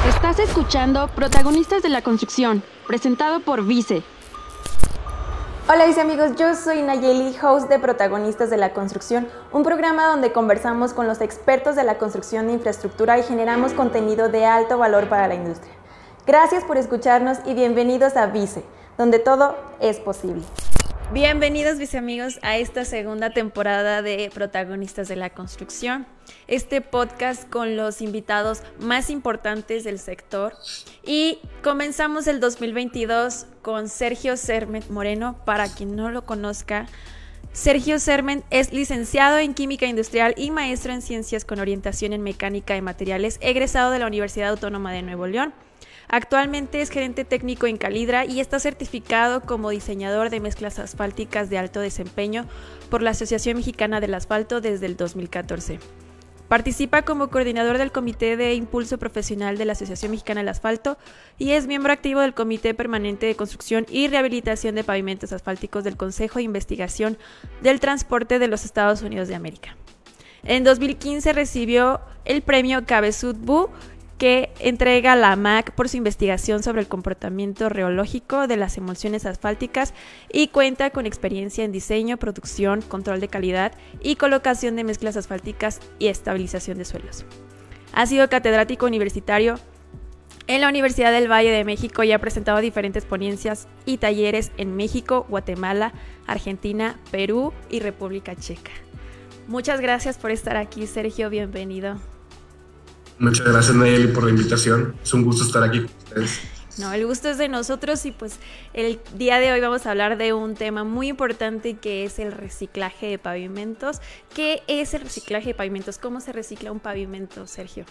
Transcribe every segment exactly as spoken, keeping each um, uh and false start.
Estás escuchando Protagonistas de la Construcción, presentado por Vice. Hola Vice amigos, yo soy Nayeli, host de Protagonistas de la Construcción, un programa donde conversamos con los expertos de la construcción de infraestructura y generamos contenido de alto valor para la industria. Gracias por escucharnos y bienvenidos a Vice, donde todo es posible. Bienvenidos, Vice amigos, a esta segunda temporada de Protagonistas de la Construcción, este podcast con los invitados más importantes del sector. Y comenzamos el dos mil veintidós con Sergio Serment Moreno. Para quien no lo conozca, Sergio Serment es licenciado en Química Industrial y maestro en Ciencias con orientación en Mecánica de Materiales, egresado de la Universidad Autónoma de Nuevo León. Actualmente es gerente técnico en Calidra y está certificado como diseñador de mezclas asfálticas de alto desempeño por la Asociación Mexicana del Asfalto desde el dos mil catorce. Participa como coordinador del Comité de Impulso Profesional de la Asociación Mexicana del Asfalto y es miembro activo del Comité Permanente de Construcción y Rehabilitación de Pavimentos Asfálticos del Consejo de Investigación del Transporte de los Estados Unidos de América. En dos mil quince recibió el premio Cabezudo que entrega la A M A C por su investigación sobre el comportamiento reológico de las emulsiones asfálticas y cuenta con experiencia en diseño, producción, control de calidad y colocación de mezclas asfálticas y estabilización de suelos. Ha sido catedrático universitario en la Universidad del Valle de México y ha presentado diferentes ponencias y talleres en México, Guatemala, Argentina, Perú y República Checa. Muchas gracias por estar aquí, Sergio, bienvenido. Muchas gracias, Nayeli, por la invitación. Es un gusto estar aquí con ustedes. No, el gusto es de nosotros y pues el día de hoy vamos a hablar de un tema muy importante que es el reciclaje de pavimentos. ¿Qué es el reciclaje de pavimentos? ¿Cómo se recicla un pavimento, Sergio?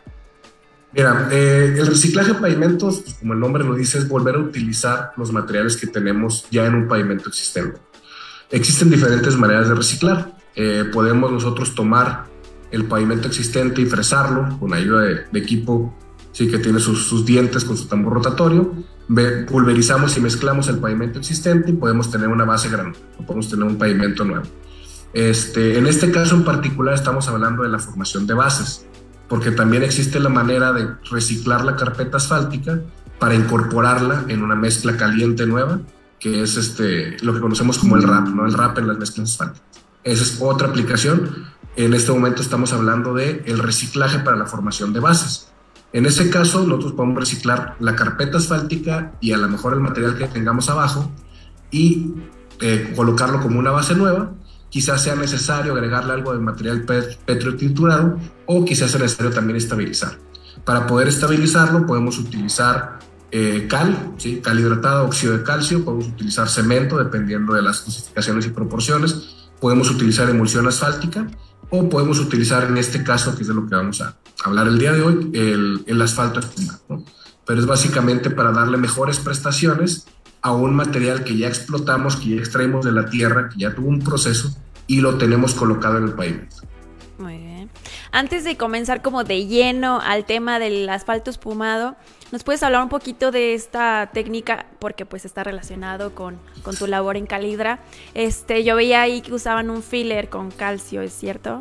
Mira, eh, el reciclaje de pavimentos, pues, como el nombre lo dice, es volver a utilizar los materiales que tenemos ya en un pavimento existente. Existen diferentes maneras de reciclar. Eh, podemos nosotros tomar el pavimento existente y fresarlo con ayuda de, de equipo, sí, que tiene sus, sus dientes con su tambor rotatorio. Ve, pulverizamos y mezclamos el pavimento existente y podemos tener una base grande, o podemos tener un pavimento nuevo. Este, en este caso en particular estamos hablando de la formación de bases, porque también existe la manera de reciclar la carpeta asfáltica para incorporarla en una mezcla caliente nueva, que es este, lo que conocemos como el R A P, ¿no? El R A P en las mezclas asfálticas. Esa es otra aplicación. En este momento estamos hablando de el reciclaje para la formación de bases. En ese caso, nosotros podemos reciclar la carpeta asfáltica y a lo mejor el material que tengamos abajo y eh, colocarlo como una base nueva. Quizás sea necesario agregarle algo de material pet petrotriturado o quizás sea necesario también estabilizar. Para poder estabilizarlo podemos utilizar eh, cal, ¿sí? cal hidratada, óxido de calcio, podemos utilizar cemento dependiendo de las dosificaciones y proporciones, podemos utilizar emulsión asfáltica o podemos utilizar en este caso, que es de lo que vamos a hablar el día de hoy, el, el asfalto espumado, ¿no? Pero es básicamente para darle mejores prestaciones a un material que ya explotamos, que ya extraímos de la tierra, que ya tuvo un proceso y lo tenemos colocado en el pavimento. Muy bien. Antes de comenzar como de lleno al tema del asfalto espumado, ¿nos puedes hablar un poquito de esta técnica? Porque pues está relacionado con, con tu labor en Calidra. Este, yo veía ahí que usaban un filler con calcio, ¿es cierto?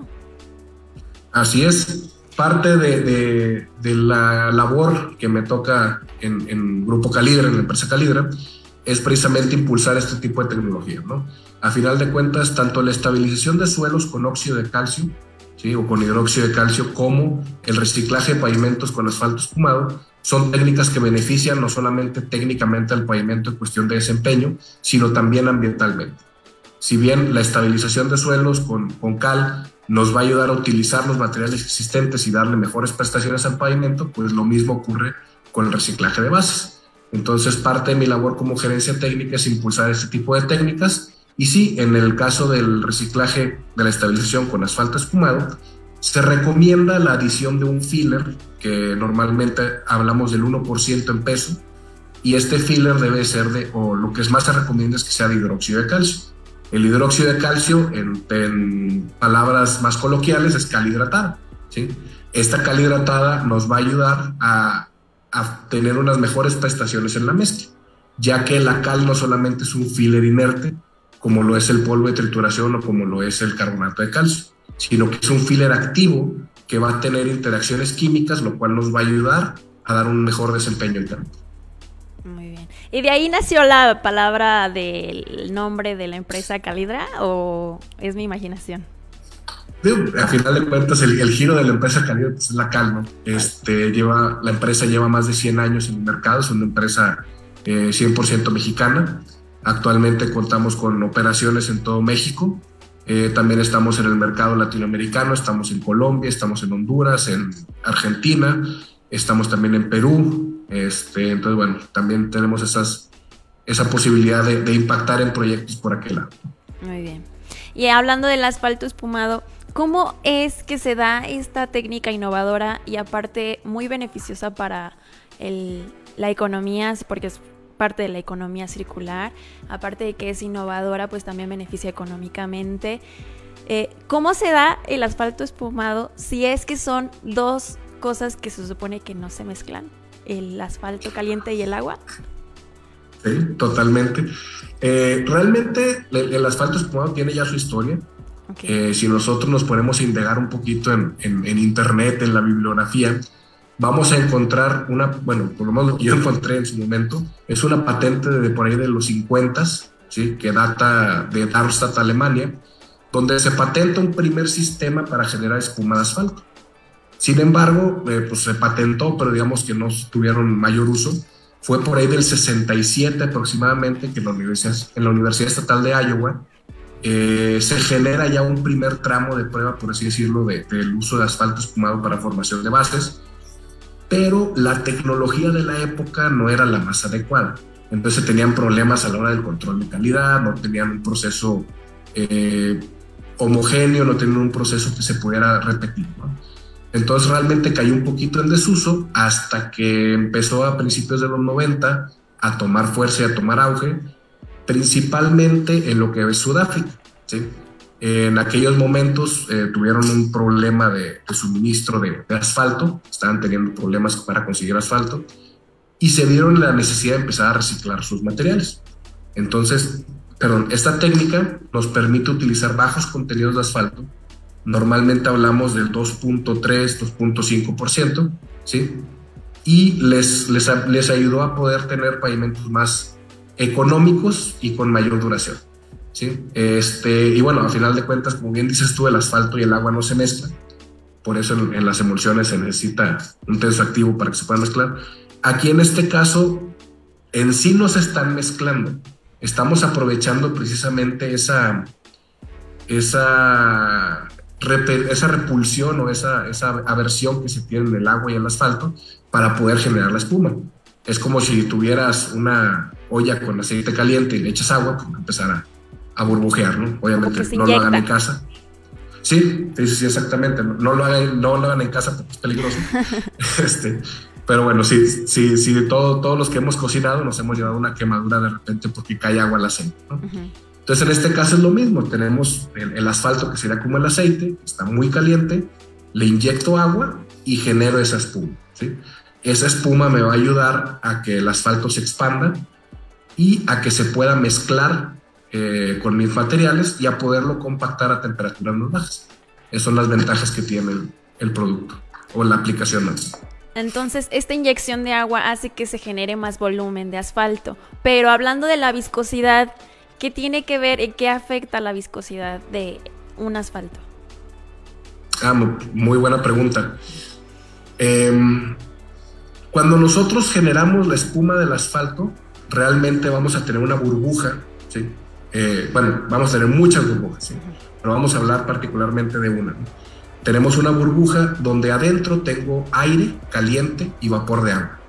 Así es. Parte de, de, de la labor que me toca en, en Grupo Calidra, en la empresa Calidra, es precisamente impulsar este tipo de tecnología, ¿no? A final de cuentas, tanto la estabilización de suelos con óxido de calcio, ¿sí? o con hidróxido de calcio, como el reciclaje de pavimentos con asfalto espumado, son técnicas que benefician no solamente técnicamente al pavimento en cuestión de desempeño, sino también ambientalmente. Si bien la estabilización de suelos con, con cal nos va a ayudar a utilizar los materiales existentes y darle mejores prestaciones al pavimento, pues lo mismo ocurre con el reciclaje de bases. Entonces, parte de mi labor como gerencia técnica es impulsar este tipo de técnicas. Y sí, en el caso del reciclaje de la estabilización con asfalto espumado, se recomienda la adición de un filler, que normalmente hablamos del uno por ciento en peso, y este filler debe ser de, o lo que más se recomienda es que sea de hidróxido de calcio. El hidróxido de calcio, en, en palabras más coloquiales, es cal hidratada, ¿sí? Esta cal hidratada nos va a ayudar a, a tener unas mejores prestaciones en la mezcla, ya que la cal no solamente es un filler inerte, como lo es el polvo de trituración o como lo es el carbonato de calcio, sino que es un filler activo que va a tener interacciones químicas, lo cual nos va a ayudar a dar un mejor desempeño interno. Muy bien. ¿Y de ahí nació la palabra del nombre de la empresa Calidra o es mi imaginación? A final de cuentas, el, el giro de la empresa Calidra pues, es la cal, ¿no? Este, lleva, la empresa lleva más de cien años en el mercado, es una empresa eh, cien por ciento mexicana. Actualmente contamos con operaciones en todo México. Eh, también estamos en el mercado latinoamericano, estamos en Colombia, estamos en Honduras, en Argentina, estamos también en Perú. Este, entonces, bueno, también tenemos esas, esa posibilidad de, de impactar en proyectos por aquel lado. Muy bien. Y hablando del asfalto espumado, ¿cómo es que se da esta técnica innovadora y aparte muy beneficiosa para el, la economía, porque es parte de la economía circular, aparte de que es innovadora, pues también beneficia económicamente? Eh, ¿Cómo se da el asfalto espumado si es que son dos cosas que se supone que no se mezclan? ¿El asfalto caliente y el agua? Sí, totalmente. Eh, realmente el, el asfalto espumado tiene ya su historia. Okay. Eh, si nosotros nos ponemos a indagar un poquito en, en, en internet, en la bibliografía, vamos a encontrar una, bueno, por lo menos lo que yo encontré en su momento, es una patente de por ahí de los cincuenta, ¿sí? Que data de Darmstadt, Alemania, donde se patenta un primer sistema para generar espuma de asfalto. Sin embargo, eh, pues se patentó, pero digamos que no tuvieron mayor uso. Fue por ahí del sesenta y siete aproximadamente que en la Universidad, en la Universidad Estatal de Iowa eh, se genera ya un primer tramo de prueba, por así decirlo, de, del uso de asfalto espumado para formación de bases, pero la tecnología de la época no era la más adecuada. Entonces tenían problemas a la hora del control de calidad, no tenían un proceso eh, homogéneo, no tenían un proceso que se pudiera repetir, ¿no? Entonces realmente cayó un poquito en desuso hasta que empezó a principios de los noventa a tomar fuerza y a tomar auge, principalmente en lo que es Sudáfrica, ¿sí? En aquellos momentos eh, tuvieron un problema de, de suministro de, de asfalto, estaban teniendo problemas para conseguir asfalto y se vieron la necesidad de empezar a reciclar sus materiales. Entonces, perdón, esta técnica nos permite utilizar bajos contenidos de asfalto. Normalmente hablamos del dos punto tres, dos punto cinco por ciento, ¿sí? Y les, les, les ayudó a poder tener pavimentos más económicos y con mayor duración, ¿sí? Este, y bueno, a final de cuentas, como bien dices tú, el asfalto y el agua no se mezclan. Por eso en, en las emulsiones se necesita un tensoactivo para que se puedan mezclar. Aquí en este caso, en sí no se están mezclando. Estamos aprovechando precisamente esa... esa esa repulsión o esa, esa aversión que se tiene en el agua y el asfalto para poder generar la espuma. Es como si tuvieras una olla con aceite caliente y le echas agua, pues va a empezar a, a burbujear, ¿no? Obviamente no lo hagan en casa. Sí, sí, sí, exactamente. No lo hagan, no lo hagan en casa porque es peligroso. este, pero bueno, sí, sí, sí, todo, todos los que hemos cocinado nos hemos llevado una quemadura de repente porque cae agua al aceite, ¿no? Uh-huh. Entonces, en este caso es lo mismo. Tenemos el, el asfalto que sería como el aceite, está muy caliente, le inyecto agua y genero esa espuma, ¿sí? Esa espuma me va a ayudar a que el asfalto se expanda y a que se pueda mezclar eh, con mis materiales y a poderlo compactar a temperaturas más bajas. Esas son las ventajas que tiene el, el producto o la aplicación más. Entonces, esta inyección de agua hace que se genere más volumen de asfalto. Pero hablando de la viscosidad, ¿qué tiene que ver y qué afecta la viscosidad de un asfalto? Ah, muy buena pregunta. Eh, cuando nosotros generamos la espuma del asfalto, realmente vamos a tener una burbuja, ¿sí? Eh, bueno, vamos a tener muchas burbujas, ¿sí? Pero vamos a hablar particularmente de una, ¿no? Tenemos una burbuja donde adentro tengo aire caliente y vapor de agua.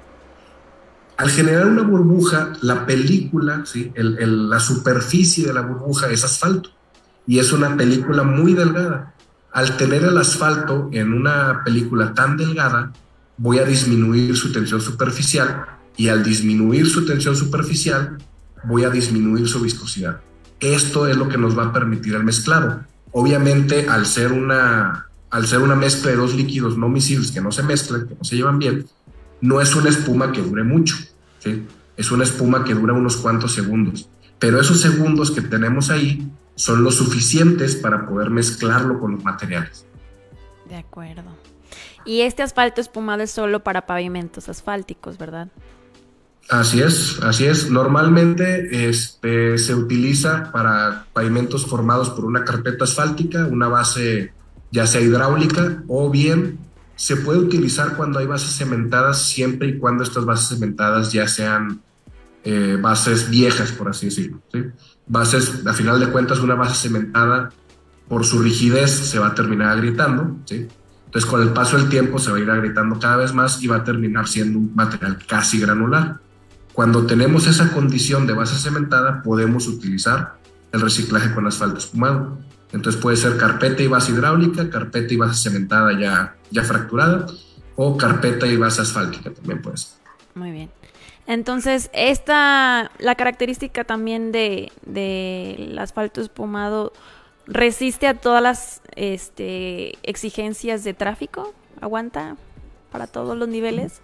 Al generar una burbuja, la película, ¿sí? el, el, la superficie de la burbuja es asfalto y es una película muy delgada. Al tener el asfalto en una película tan delgada, voy a disminuir su tensión superficial y al disminuir su tensión superficial, voy a disminuir su viscosidad. Esto es lo que nos va a permitir el mezclado. Obviamente, al ser una, al ser una mezcla de dos líquidos no miscibles que no se mezclan, que no se llevan bien, no es una espuma que dure mucho, ¿sí? Es una espuma que dura unos cuantos segundos, pero esos segundos que tenemos ahí son los suficientes para poder mezclarlo con los materiales. De acuerdo. Y este asfalto espumado es solo para pavimentos asfálticos, ¿verdad? Así es, así es. Normalmente este, se utiliza para pavimentos formados por una carpeta asfáltica, una base ya sea hidráulica, o bien se puede utilizar cuando hay bases cementadas, siempre y cuando estas bases cementadas ya sean eh, bases viejas, por así decirlo, ¿sí? Bases, a final de cuentas, una base cementada, por su rigidez, se va a terminar agrietando, ¿sí? Entonces, con el paso del tiempo se va a ir agrietando cada vez más y va a terminar siendo un material casi granular. Cuando tenemos esa condición de base cementada, podemos utilizar el reciclaje con asfalto espumado. Entonces puede ser carpeta y base hidráulica, carpeta y base cementada ya, ya fracturada, o carpeta y base asfáltica también puede ser. Muy bien. Entonces, esta, la característica también de, de el asfalto espumado, ¿resiste a todas las este, exigencias de tráfico? ¿Aguanta para todos los niveles?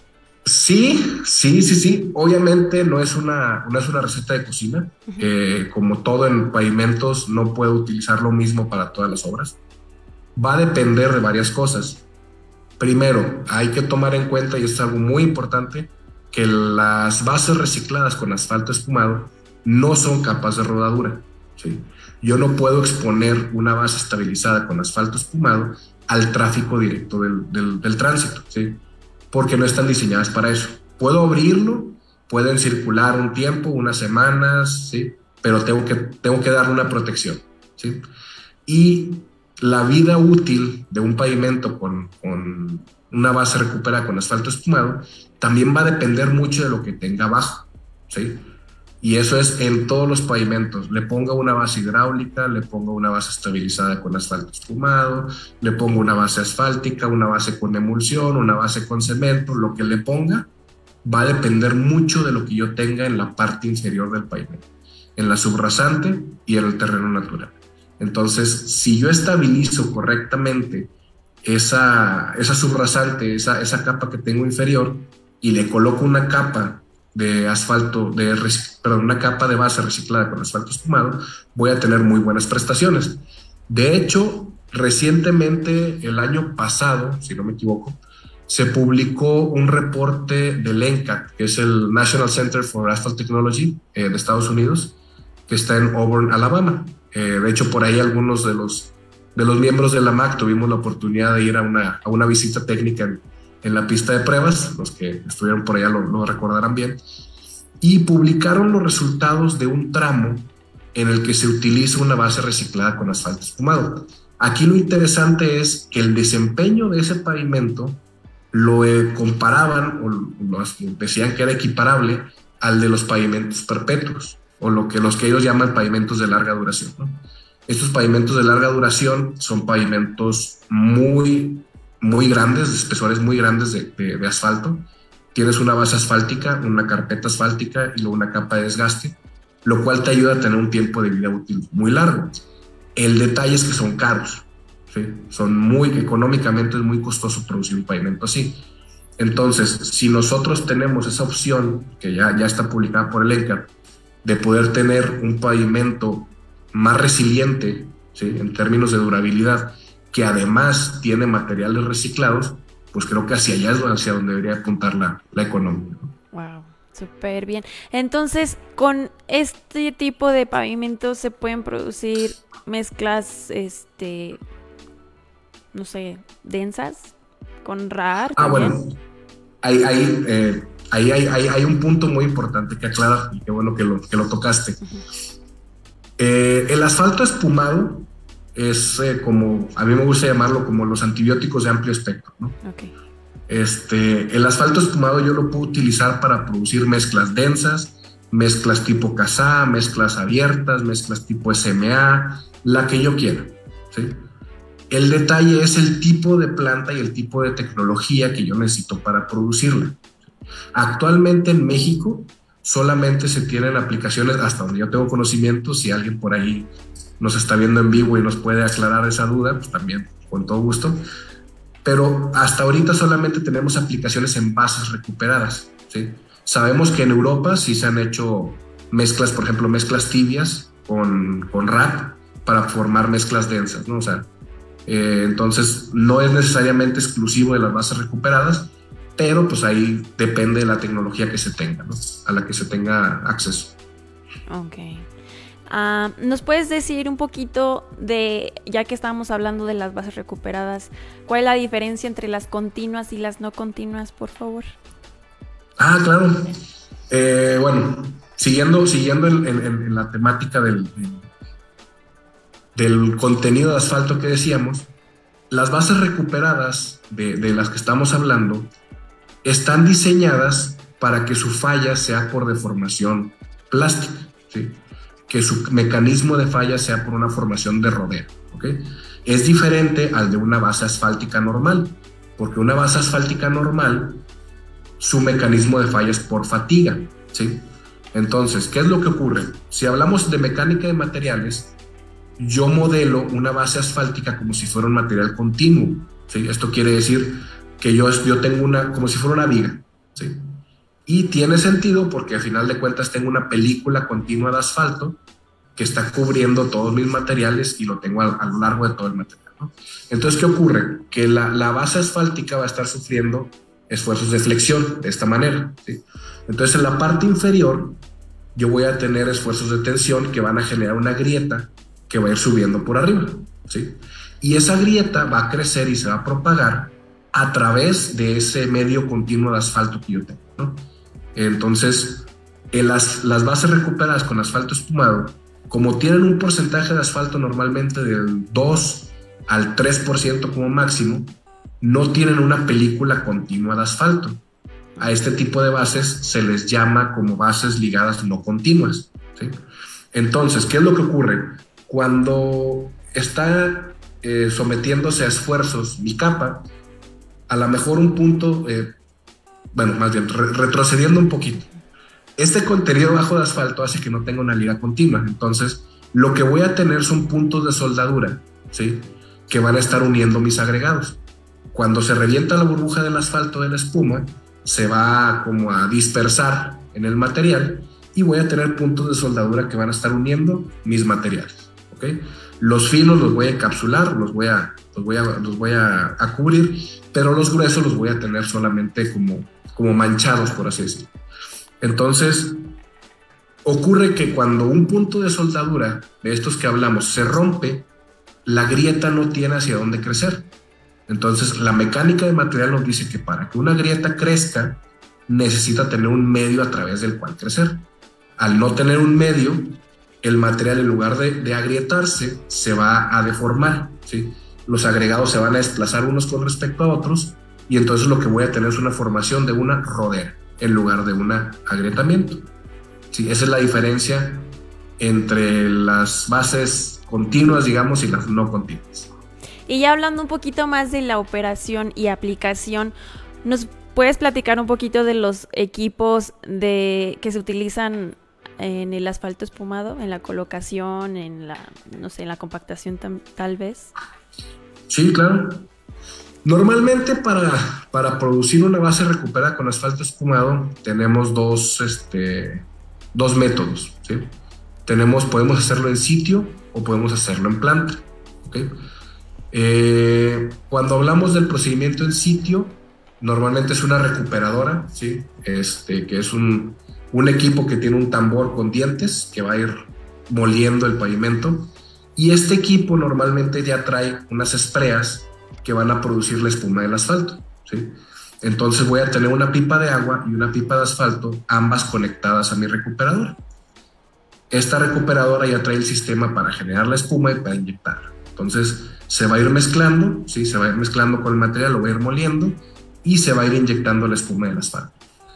Sí, sí, sí, sí. Obviamente no es una, no es una receta de cocina. Uh-huh. Eh, como todo en pavimentos, no puedo utilizar lo mismo para todas las obras. Va a depender de varias cosas. Primero, hay que tomar en cuenta, y esto es algo muy importante, que las bases recicladas con asfalto espumado no son capas de rodadura, ¿sí? Yo no puedo exponer una base estabilizada con asfalto espumado al tráfico directo del, del, del tránsito, ¿sí? Porque no están diseñadas para eso. Puedo abrirlo, pueden circular un tiempo, unas semanas, ¿sí? Pero tengo que, tengo que darle una protección, ¿sí? Y la vida útil de un pavimento con, con una base recuperada con asfalto espumado también va a depender mucho de lo que tenga abajo, ¿sí? Y eso es en todos los pavimentos. Le pongo una base hidráulica, le pongo una base estabilizada con asfalto espumado, le pongo una base asfáltica, una base con emulsión, una base con cemento, lo que le ponga va a depender mucho de lo que yo tenga en la parte inferior del pavimento, en la subrasante y en el terreno natural. Entonces, si yo estabilizo correctamente esa, esa subrasante, esa, esa capa que tengo inferior, y le coloco una capa de asfalto, de, perdón, una capa de base reciclada con asfalto espumado, voy a tener muy buenas prestaciones. De hecho, recientemente, el año pasado, si no me equivoco, se publicó un reporte del N C A T, que es el National Center for Asphalt Technology eh, de Estados Unidos, que está en Auburn, Alabama. Eh, de hecho, por ahí algunos de los, de los miembros de la M A C tuvimos la oportunidad de ir a una, a una visita técnica en, en la pista de pruebas, los que estuvieron por allá lo, lo recordarán bien, y publicaron los resultados de un tramo en el que se utiliza una base reciclada con asfalto espumado. Aquí lo interesante es que el desempeño de ese pavimento lo eh, comparaban o lo, decían que era equiparable al de los pavimentos perpetuos, o lo que, los que ellos llaman pavimentos de larga duración, ¿no? Estos pavimentos de larga duración son pavimentos muy muy grandes, de espesores muy grandes de, de, de asfalto. Tienes una base asfáltica, una carpeta asfáltica y luego una capa de desgaste, lo cual te ayuda a tener un tiempo de vida útil muy largo. El detalle es que son caros, ¿sí? Son muy, económicamente es muy costoso producir un pavimento así. Entonces, si nosotros tenemos esa opción, que ya, ya está publicada por el N C A T, de poder tener un pavimento más resiliente, ¿sí? En términos de durabilidad, que además tiene materiales reciclados, pues creo que hacia allá es hacia donde debería apuntar la, la economía, ¿no? Wow, súper bien. Entonces, con este tipo de pavimentos se pueden producir mezclas, este, no sé, densas, con R A R. Ah, también. Bueno, ahí, ahí, eh, ahí hay, hay, hay un punto muy importante que aclarar, y qué bueno que lo, que lo tocaste. Uh-huh. Eh, el asfalto espumado es eh, como, a mí me gusta llamarlo como los antibióticos de amplio espectro, ¿no? Okay. Este, el asfalto espumado yo lo puedo utilizar para producir mezclas densas, mezclas tipo C A S A, mezclas abiertas, mezclas tipo S M A, la que yo quiera, ¿sí? El detalle es el tipo de planta y el tipo de tecnología que yo necesito para producirla. Actualmente en México solamente se tienen aplicaciones, hasta donde yo tengo conocimiento. Si alguien por ahí nos está viendo en vivo y nos puede aclarar esa duda, pues también con todo gusto. Pero hasta ahorita solamente tenemos aplicaciones en bases recuperadas, ¿sí? Sabemos que en Europa sí se han hecho mezclas, por ejemplo, mezclas tibias con, con R A P para formar mezclas densas, ¿no? O sea, Eh, entonces, no es necesariamente exclusivo de las bases recuperadas, pero pues ahí depende de la tecnología que se tenga, ¿no? A la que se tenga acceso. Ok. Uh, ¿Nos puedes decir un poquito de, ya que estábamos hablando de las bases recuperadas, cuál es la diferencia entre las continuas y las no continuas, por favor? Ah, claro. Eh, bueno, siguiendo, siguiendo en, en, en la temática del, del contenido de asfalto que decíamos, las bases recuperadas de, de las que estamos hablando están diseñadas para que su falla sea por deformación plástica, ¿sí? Que su mecanismo de falla sea por una formación de rodeo, ¿okay? Es diferente al de una base asfáltica normal, porque una base asfáltica normal, su mecanismo de falla es por fatiga, ¿sí? Entonces, ¿qué es lo que ocurre? Si hablamos de mecánica de materiales, yo modelo una base asfáltica como si fuera un material continuo, ¿sí? Esto quiere decir que yo, yo tengo una, como si fuera una viga, ¿sí? Y tiene sentido porque al final de cuentas tengo una película continua de asfalto que está cubriendo todos mis materiales y lo tengo a, a lo largo de todo el material, ¿no? Entonces, ¿qué ocurre? Que la, la base asfáltica va a estar sufriendo esfuerzos de flexión de esta manera, ¿sí? Entonces, en la parte inferior yo voy a tener esfuerzos de tensión que van a generar una grieta que va a ir subiendo por arriba, ¿sí? Y esa grieta va a crecer y se va a propagar a través de ese medio continuo de asfalto que yo tengo, ¿no? Entonces, en las, las bases recuperadas con asfalto espumado, como tienen un porcentaje de asfalto normalmente del dos al tres por ciento como máximo, no tienen una película continua de asfalto. A este tipo de bases se les llama como bases ligadas no continuas, ¿sí? Entonces, ¿qué es lo que ocurre? Cuando está eh, sometiéndose a esfuerzos mi capa, a lo mejor un punto... Eh, bueno, más bien, re retrocediendo un poquito. Este contenido bajo de asfalto hace que no tenga una liga continua. Entonces, lo que voy a tener son puntos de soldadura, ¿sí? Que van a estar uniendo mis agregados. Cuando se revienta la burbuja del asfalto de la espuma, se va como a dispersar en el material y voy a tener puntos de soldadura que van a estar uniendo mis materiales, ¿ok? Los finos los voy a encapsular, los voy a, los voy a, los voy a, a cubrir, pero los gruesos los voy a tener solamente como... como manchados, por así decirlo. Entonces, ocurre que cuando un punto de soldadura de estos que hablamos se rompe, la grieta no tiene hacia dónde crecer. Entonces, la mecánica de material nos dice que para que una grieta crezca, necesita tener un medio a través del cual crecer. Al no tener un medio, el material, en lugar de, de agrietarse, se va a deformar, ¿sí? Los agregados se van a desplazar unos con respecto a otros, y entonces lo que voy a tener es una formación de una rodera en lugar de un agrietamiento. Sí, esa es la diferencia entre las bases continuas, digamos, y las no continuas. Y ya hablando un poquito más de la operación y aplicación, ¿nos puedes platicar un poquito de los equipos de, que se utilizan en el asfalto espumado, en la colocación, en la, no sé, en la compactación tam, tal vez? Sí, claro. Normalmente para, para producir una base recuperada con asfalto espumado tenemos dos, este, dos métodos, ¿sí? Tenemos, podemos hacerlo en sitio o podemos hacerlo en planta, ¿okay? Eh, cuando hablamos del procedimiento en sitio, normalmente es una recuperadora, ¿sí? Este, que es un, un equipo que tiene un tambor con dientes que va a ir moliendo el pavimento, y este equipo normalmente ya trae unas espreas que van a producir la espuma del asfalto, ¿sí? Entonces voy a tener una pipa de agua y una pipa de asfalto, ambas conectadas a mi recuperadora. Esta recuperadora ya trae el sistema para generar la espuma y para inyectarla. Entonces se va a ir mezclando, ¿sí? Se va a ir mezclando con el material, lo voy a ir moliendo y se va a ir inyectando la espuma del asfalto.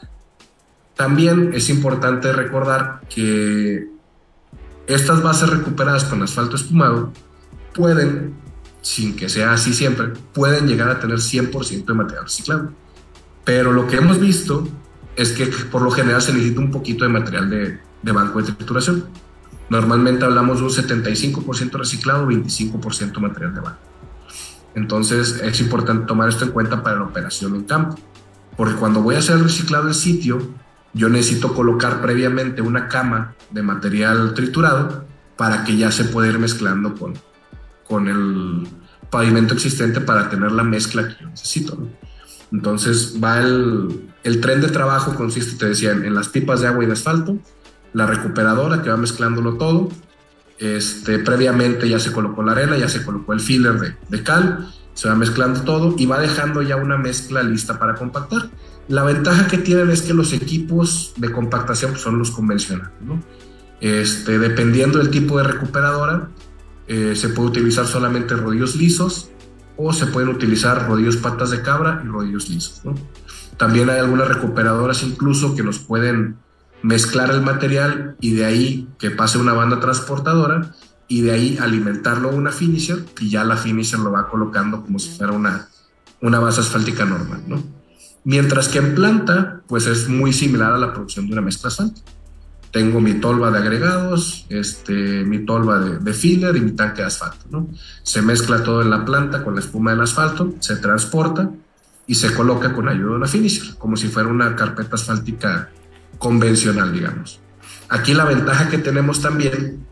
También es importante recordar que estas bases recuperadas con asfalto espumado pueden, sin que sea así siempre, pueden llegar a tener cien por ciento de material reciclado. Pero lo que hemos visto es que por lo general se necesita un poquito de material de, de banco de trituración. Normalmente hablamos de un setenta y cinco por ciento reciclado, veinticinco por ciento material de banco. Entonces es importante tomar esto en cuenta para la operación en campo, porque cuando voy a hacer el reciclado en sitio, yo necesito colocar previamente una cama de material triturado para que ya se pueda ir mezclando con, con, el, pavimento existente para tener la mezcla que yo necesito, ¿no? Entonces va el, el tren de trabajo, consiste, te decía, en, en las pipas de agua y de asfalto, la recuperadora que va mezclándolo todo, este, previamente ya se colocó la arena, ya se colocó el filler de, de cal, se va mezclando todo y va dejando ya una mezcla lista para compactar. La ventaja que tienen es que los equipos de compactación pues, son los convencionales, ¿no? Este, dependiendo del tipo de recuperadora, eh, se puede utilizar solamente rodillos lisos o se pueden utilizar rodillos patas de cabra y rodillos lisos, ¿no? También hay algunas recuperadoras incluso que nos pueden mezclar el material y de ahí que pase una banda transportadora y de ahí alimentarlo a una finisher y ya la finisher lo va colocando como si fuera una, una base asfáltica normal, ¿no? Mientras que en planta, pues es muy similar a la producción de una mezcla asfáltica. Tengo mi tolva de agregados, este, mi tolva de, de filler y mi tanque de asfalto, ¿no? Se mezcla todo en la planta con la espuma del asfalto, se transporta y se coloca con ayuda de una finisher, como si fuera una carpeta asfáltica convencional, digamos. Aquí la ventaja que tenemos también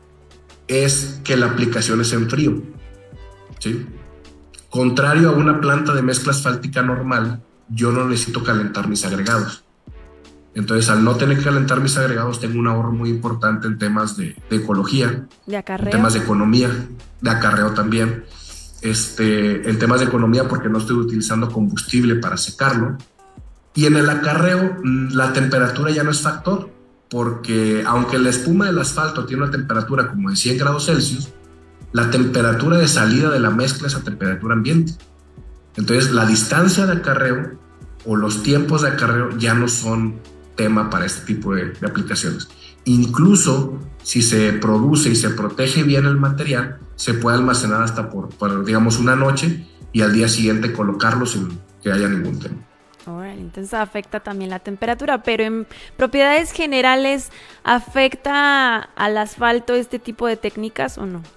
es que la aplicación es en frío, ¿sí? Contrario a una planta de mezcla asfáltica normal, yo no necesito calentar mis agregados. Entonces, al no tener que calentar mis agregados, tengo un ahorro muy importante en temas de, de ecología, de acarreo, en temas de economía, de acarreo también, este, en temas de economía porque no estoy utilizando combustible para secarlo. Y en el acarreo, la temperatura ya no es factor, porque aunque la espuma del asfalto tiene una temperatura como de cien grados Celsius, la temperatura de salida de la mezcla es a temperatura ambiente. Entonces, la distancia de acarreo o los tiempos de acarreo ya no son tema para este tipo de, de aplicaciones. Incluso si se produce y se protege bien el material, se puede almacenar hasta por, por digamos, una noche y al día siguiente colocarlo sin que haya ningún tema. Right, entonces afecta también la temperatura, pero en propiedades generales, ¿afecta al asfalto este tipo de técnicas o no?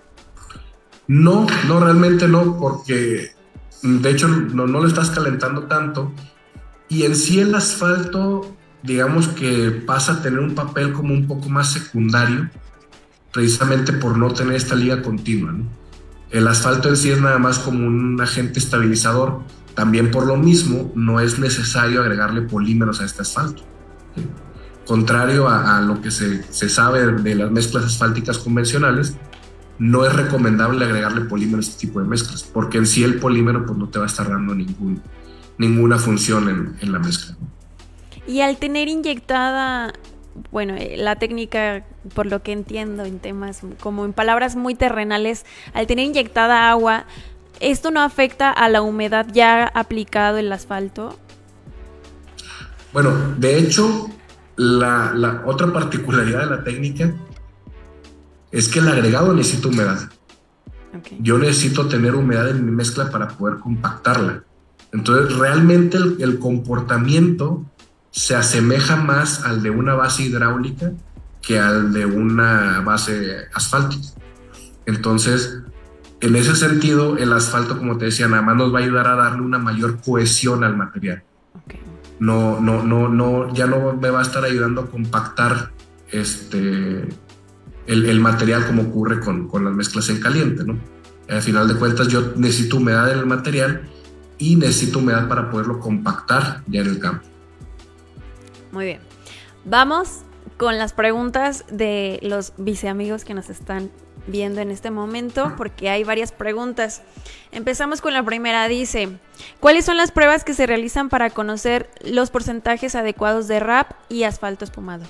No, no, realmente no, porque de hecho no, no lo estás calentando tanto y en sí el asfalto, digamos que pasa a tener un papel como un poco más secundario, precisamente por no tener esta liga continua, ¿no? El asfalto en sí es nada más como un agente estabilizador. También por lo mismo no es necesario agregarle polímeros a este asfalto, ¿sí? Contrario a, a lo que se, se sabe de las mezclas asfálticas convencionales, no es recomendable agregarle polímeros a este tipo de mezclas, porque en sí el polímero pues, no te va a estar dando ningún, ninguna función en, en la mezcla, ¿no? Y al tener inyectada, bueno, la técnica, por lo que entiendo en temas, como en palabras muy terrenales, al tener inyectada agua, ¿esto no afecta a la humedad ya aplicado el asfalto? Bueno, de hecho, la, la otra particularidad de la técnica es que el agregado necesita humedad. Okay. Yo necesito tener humedad en mi mezcla para poder compactarla. Entonces, realmente el, el comportamiento se asemeja más al de una base hidráulica que al de una base asfáltica. Entonces, en ese sentido, el asfalto, como te decía, nada más nos va a ayudar a darle una mayor cohesión al material. Okay. No, no, no, no, ya no me va a estar ayudando a compactar este, el, el material como ocurre con, con las mezclas en caliente, ¿no? Al final de cuentas, yo necesito humedad en el material y necesito humedad para poderlo compactar ya en el campo. Muy bien. Vamos con las preguntas de los viceamigos que nos están viendo en este momento, porque hay varias preguntas. Empezamos con la primera. Dice, ¿cuáles son las pruebas que se realizan para conocer los porcentajes adecuados de R A P y asfalto espumado?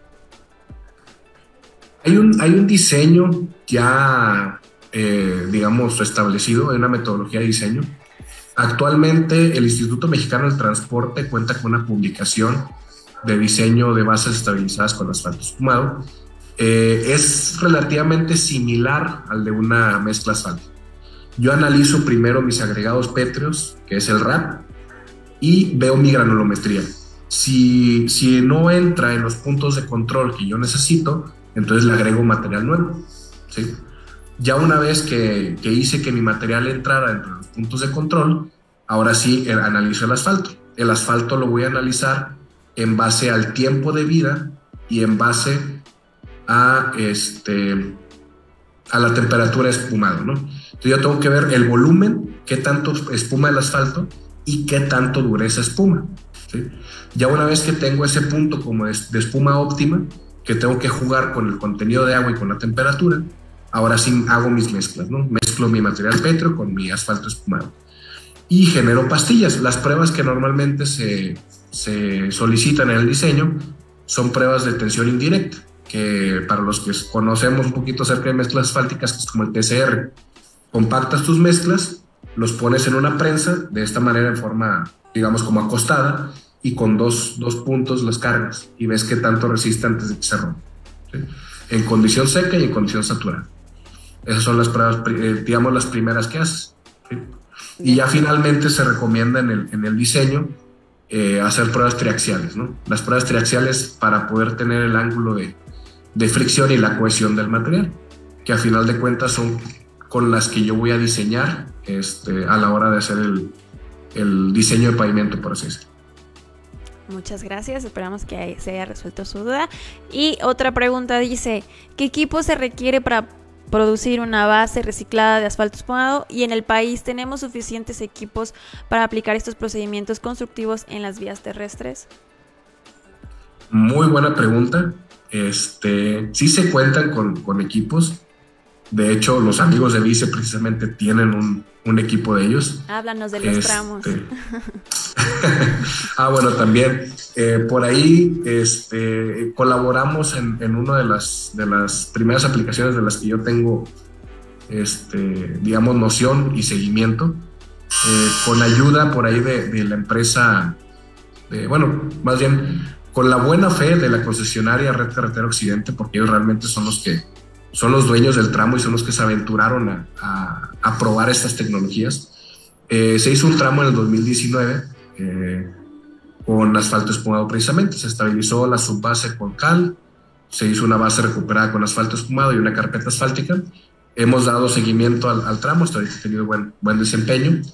Hay un, hay un diseño ya, eh, digamos, establecido, hay una metodología de diseño. Actualmente el Instituto Mexicano del Transporte cuenta con una publicación de diseño de bases estabilizadas con asfalto espumado. Eh, es relativamente similar al de una mezcla asfáltica. Yo analizo primero mis agregados pétreos, que es el R A P, y veo mi granulometría. Si, si no entra en los puntos de control que yo necesito, entonces le agrego material nuevo, ¿sí? Ya una vez que, que hice que mi material entrara entre los puntos de control, ahora sí el, analizo el asfalto. El asfalto lo voy a analizar en base al tiempo de vida y en base a, este, a la temperatura de espumado, ¿no? Entonces yo tengo que ver el volumen, qué tanto espuma el asfalto y qué tanto dura esa espuma, ¿sí? Ya una vez que tengo ese punto como de, de espuma óptima, que tengo que jugar con el contenido de agua y con la temperatura, ahora sí hago mis mezclas, ¿no? Mezclo mi material petro con mi asfalto espumado y genero pastillas. Las pruebas que normalmente se, se solicitan en el diseño son pruebas de tensión indirecta, que para los que conocemos un poquito acerca de mezclas asfálticas, que es como el T C R. Compactas tus mezclas, los pones en una prensa, de esta manera en forma, digamos, como acostada, y con dos, dos puntos las cargas y ves qué tanto resiste antes de que se rompa, ¿sí? En condición seca y en condición saturada. Esas son las pruebas, eh, digamos, las primeras que haces, ¿sí? Y ya finalmente se recomienda en el, en el diseño eh, hacer pruebas triaxiales, ¿no? Las pruebas triaxiales para poder tener el ángulo de, de fricción y la cohesión del material, que a final de cuentas son con las que yo voy a diseñar este, a la hora de hacer el, el diseño de pavimento, por así decirlo. Muchas gracias, esperamos que se haya resuelto su duda. Y otra pregunta dice, ¿qué equipo se requiere para producir una base reciclada de asfalto espumado? Y en el país, ¿tenemos suficientes equipos para aplicar estos procedimientos constructivos en las vías terrestres? Muy buena pregunta. Este, sí se cuentan con, con equipos. De hecho, los amigos de Vice precisamente tienen un, un equipo de ellos. Háblanos de los este... tramos. ah, bueno, también eh, por ahí este, colaboramos en, en una de las, de las primeras aplicaciones de las que yo tengo, este, digamos, noción y seguimiento, eh, con ayuda por ahí de, de la empresa, de, bueno, más bien con la buena fe de la concesionaria Red Carretera Occidente, porque ellos realmente son los que son los dueños del tramo y son los que se aventuraron a, a, a probar estas tecnologías. Eh, se hizo un tramo en el dos mil diecinueve eh, con asfalto espumado precisamente, se estabilizó la subbase con cal, se hizo una base recuperada con asfalto espumado y una carpeta asfáltica. Hemos dado seguimiento al, al tramo, hasta ahorita ha tenido buen, buen desempeño.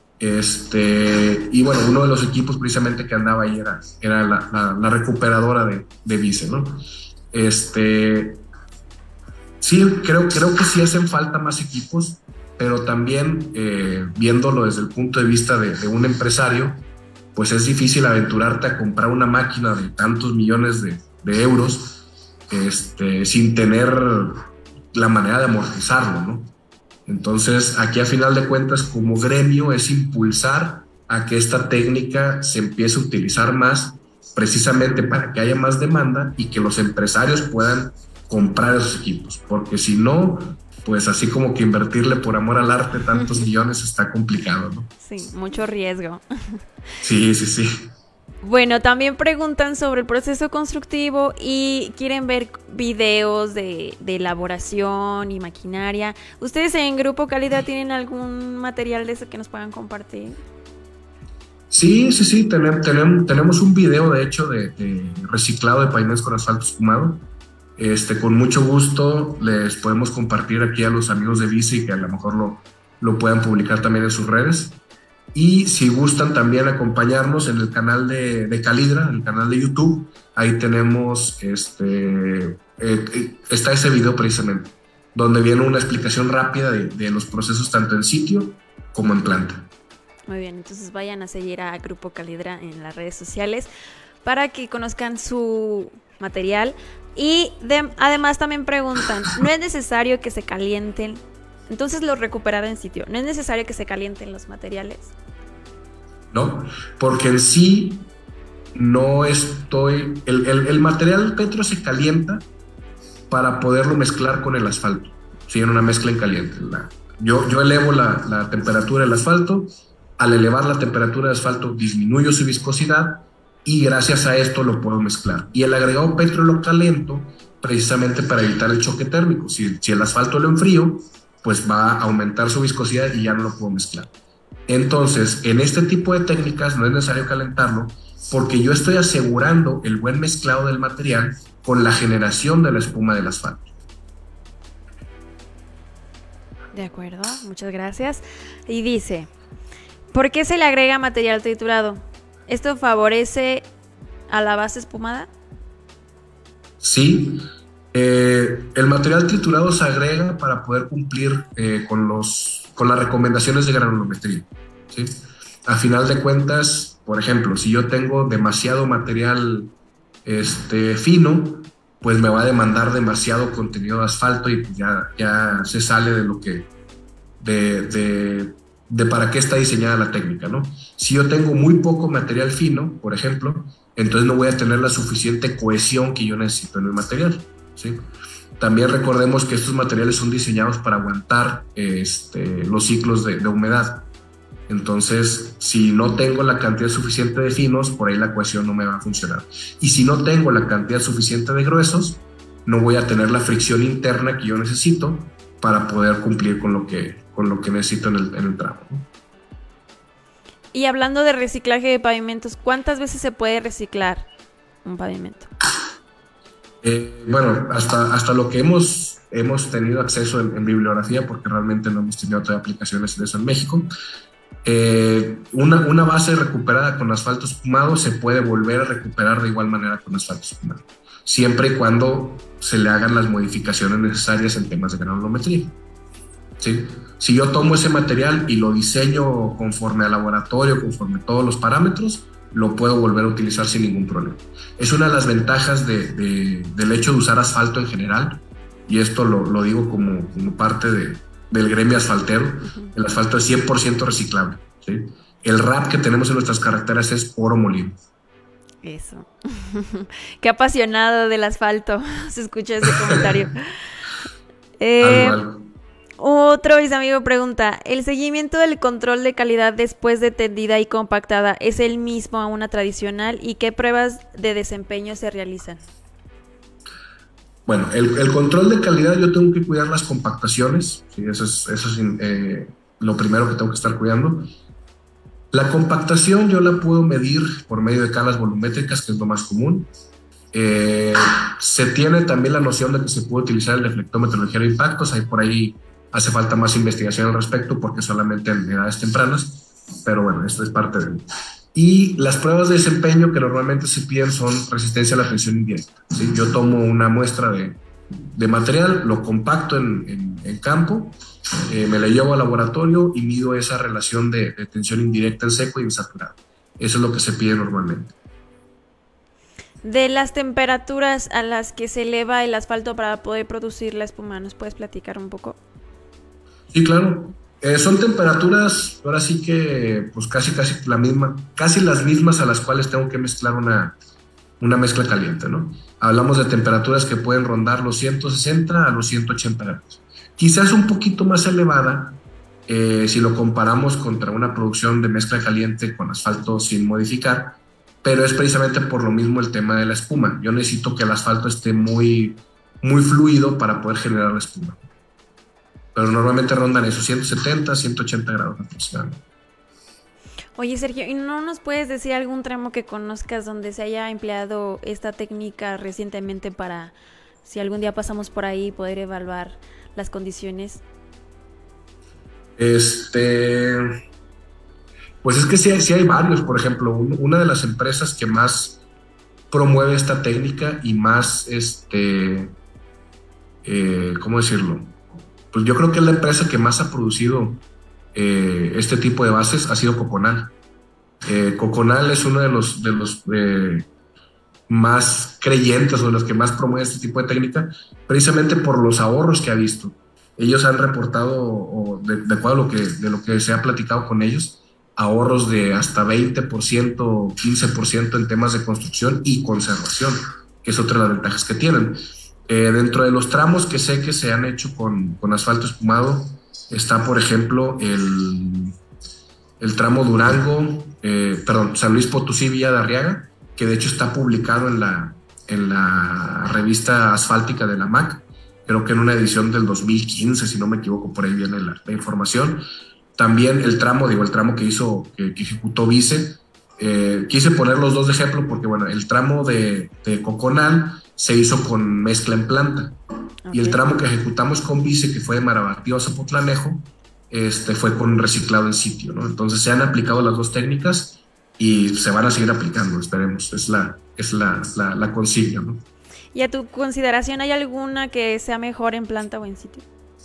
Este, y bueno, uno de los equipos precisamente que andaba ahí era, era la, la, la recuperadora de, de Vice, ¿no? Este, sí, creo, creo que sí hacen falta más equipos, pero también eh, viéndolo desde el punto de vista de, de un empresario, pues es difícil aventurarte a comprar una máquina de tantos millones de, de euros este, sin tener la manera de amortizarlo, ¿no? Entonces, aquí a final de cuentas, como gremio, es impulsar a que esta técnica se empiece a utilizar más, precisamente para que haya más demanda y que los empresarios puedan comprar esos equipos, porque si no, pues así como que invertirle por amor al arte tantos millones está complicado, ¿no? Sí, mucho riesgo. Sí, sí, sí. Bueno, también preguntan sobre el proceso constructivo y quieren ver videos de, de elaboración y maquinaria. ¿Ustedes en Grupo Calidad tienen algún material de eso que nos puedan compartir? Sí, sí, sí, tenemos, tenemos, tenemos un video de hecho de, de reciclado de pavimentos con asfalto espumado. Este, con mucho gusto les podemos compartir aquí a los amigos de Vice y que a lo mejor lo, lo puedan publicar también en sus redes. Y si gustan también acompañarnos en el canal de, de Calidra, en el canal de YouTube, ahí tenemos, este, eh, está ese video precisamente, donde viene una explicación rápida de, de los procesos tanto en sitio como en planta. Muy bien, entonces vayan a seguir a Grupo Calidra en las redes sociales para que conozcan su material. Y de, además también preguntan, ¿no es necesario que se calienten? Entonces lo recuperado en sitio, ¿no es necesario que se calienten los materiales? No, porque en sí no estoy... El, el, el material petro se calienta para poderlo mezclar con el asfalto, ¿sí? En una mezcla en caliente. La, yo, yo elevo la, la temperatura del asfalto, al elevar la temperatura del asfalto disminuyo su viscosidad y gracias a esto lo puedo mezclar. Y el agregado petro lo caliento precisamente para evitar el choque térmico. Si, si el asfalto lo enfrío, pues va a aumentar su viscosidad y ya no lo puedo mezclar. Entonces, en este tipo de técnicas no es necesario calentarlo porque yo estoy asegurando el buen mezclado del material con la generación de la espuma del asfalto. De acuerdo, muchas gracias. Y dice, ¿por qué se le agrega material triturado? ¿Esto favorece a la base espumada? Sí, Eh, el material triturado se agrega para poder cumplir eh, con, los, con las recomendaciones de granulometría, ¿sí? A final de cuentas, por ejemplo, si yo tengo demasiado material este, fino, pues me va a demandar demasiado contenido de asfalto y pues ya, ya se sale de lo que, de, de, de para qué está diseñada la técnica, ¿no? Si yo tengo muy poco material fino, por ejemplo, entonces no voy a tener la suficiente cohesión que yo necesito en el material, ¿sí? También recordemos que estos materiales son diseñados para aguantar este, los ciclos de, de humedad. Entonces, si no tengo la cantidad suficiente de finos, por ahí la cohesión no me va a funcionar. Y si no tengo la cantidad suficiente de gruesos, no voy a tener la fricción interna que yo necesito para poder cumplir con lo que, con lo que necesito en el, en el tramo. Y hablando de reciclaje de pavimentos, ¿cuántas veces se puede reciclar un pavimento? Eh, bueno, hasta, hasta lo que hemos, hemos tenido acceso en, en bibliografía, porque realmente no hemos tenido todavía aplicaciones de eso en México. Eh, una, una base recuperada con asfalto espumado se puede volver a recuperar de igual manera con asfalto espumado, siempre y cuando se le hagan las modificaciones necesarias en temas de granulometría, ¿sí? Si yo tomo ese material y lo diseño conforme al laboratorio, conforme a todos los parámetros, lo puedo volver a utilizar sin ningún problema. Es una de las ventajas de, de, del hecho de usar asfalto en general, y esto lo, lo digo como, como parte de del gremio asfaltero. Uh-huh. El asfalto es cien por ciento reciclable, ¿sí? El R A P que tenemos en nuestras carreteras es oro molido. Eso. Qué apasionado del asfalto. Se escucha ese comentario. eh, algo, algo. Otro mis amigo pregunta, ¿el seguimiento del control de calidad después de tendida y compactada es el mismo a una tradicional? ¿Y qué pruebas de desempeño se realizan? Bueno, el, el control de calidad, yo tengo que cuidar las compactaciones, ¿sí? Eso es, eso es eh, lo primero que tengo que estar cuidando. La compactación yo la puedo medir por medio de calas volumétricas, que es lo más común. Eh, se tiene también la noción de que se puede utilizar el deflectómetro ligero de impactos. Ahí por ahí hace falta más investigación al respecto, porque solamente en edades tempranas, pero bueno, esto es parte de... Y las pruebas de desempeño que normalmente se piden son resistencia a la tensión indirecta, ¿sí? Yo tomo una muestra de, de material, lo compacto en, en, en campo, eh, me la llevo al laboratorio y mido esa relación de, de tensión indirecta en seco y en saturado. Eso es lo que se pide normalmente. De las temperaturas a las que se eleva el asfalto para poder producir la espuma, ¿nos puedes platicar un poco? Sí, claro. Eh, son temperaturas, ahora sí que pues casi casi la misma, casi las mismas a las cuales tengo que mezclar una, una mezcla caliente, ¿no? Hablamos de temperaturas que pueden rondar los ciento sesenta a los ciento ochenta grados. Quizás un poquito más elevada eh, si lo comparamos contra una producción de mezcla caliente con asfalto sin modificar, pero es precisamente por lo mismo el tema de la espuma. Yo necesito que el asfalto esté muy, muy fluido para poder generar la espuma. Pero normalmente rondan esos ciento setenta, ciento ochenta grados aproximadamente. Oye, Sergio, ¿y no nos puedes decir algún tramo que conozcas donde se haya empleado esta técnica recientemente para, si algún día pasamos por ahí, poder evaluar las condiciones? Este... Pues es que sí hay, sí hay varios. Por ejemplo, un, una de las empresas que más promueve esta técnica y más, este... Eh, ¿cómo decirlo? Pues yo creo que es la empresa que más ha producido eh, este tipo de bases ha sido Coconal. Eh, Coconal es uno de los, de los eh, más creyentes o de los que más promueve este tipo de técnica, precisamente por los ahorros que ha visto. Ellos han reportado, o de, de acuerdo a lo que, de lo que se ha platicado con ellos, ahorros de hasta veinte por ciento, quince por ciento en temas de construcción y conservación, que es otra de las ventajas que tienen. Eh, dentro de los tramos que sé que se han hecho con, con asfalto espumado, está, por ejemplo, el, el tramo Durango, eh, perdón, San Luis Potosí, Villa de Arriaga, que de hecho está publicado en la, en la revista asfáltica de la M A C, creo que en una edición del dos mil quince, si no me equivoco, por ahí viene la, la información. También el tramo, digo, el tramo que hizo, que, que ejecutó Vice, eh, quise poner los dos de ejemplo porque, bueno, el tramo de, de Coconal se hizo con mezcla en planta. Okay. Y el tramo que ejecutamos con Vice, que fue de Marabatío a Zapotlanejo, este, fue con reciclado en sitio, ¿no? Entonces se han aplicado las dos técnicas y se van a seguir aplicando, esperemos. Es la, es la, la, la consigna, ¿no? ¿Y a tu consideración hay alguna que sea mejor en planta o en sitio?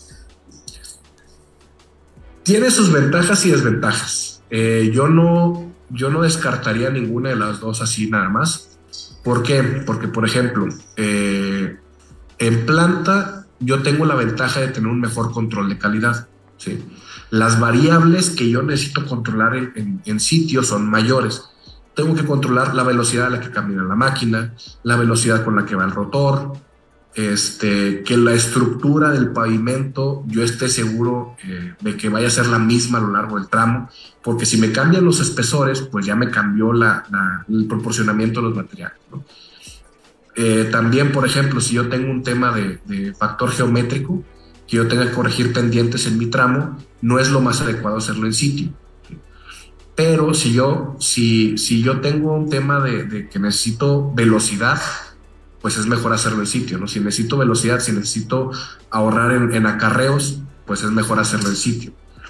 Tiene sus ventajas y desventajas. Eh, yo no, yo no descartaría ninguna de las dos así nada más. ¿Por qué? Porque, por ejemplo, eh, en planta yo tengo la ventaja de tener un mejor control de calidad, ¿sí? Las variables que yo necesito controlar en, en, en sitio son mayores. Tengo que controlar la velocidad a la que camina la máquina, la velocidad con la que va el rotor, este, que la estructura del pavimento yo esté seguro eh, de que vaya a ser la misma a lo largo del tramo, porque si me cambian los espesores, pues ya me cambió la, la, el proporcionamiento de los materiales, ¿no? Eh, también, por ejemplo, si yo tengo un tema de, de factor geométrico, que yo tenga que corregir pendientes en mi tramo, no es lo más adecuado hacerlo en sitio. Pero si yo, si, si yo tengo un tema de, de que necesito velocidad, pues es mejor hacerlo en sitio, ¿no? Si necesito velocidad, si necesito ahorrar en, en acarreos, pues es mejor hacerlo en sitio.